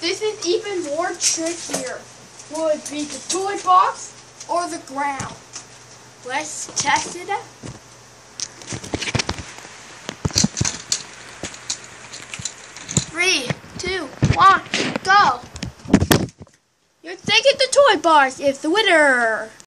this is even more trickier. Will it be the toy box or the ground? Let's test it out. 3, 2, 1, go! You're thinking the toy box is the winner.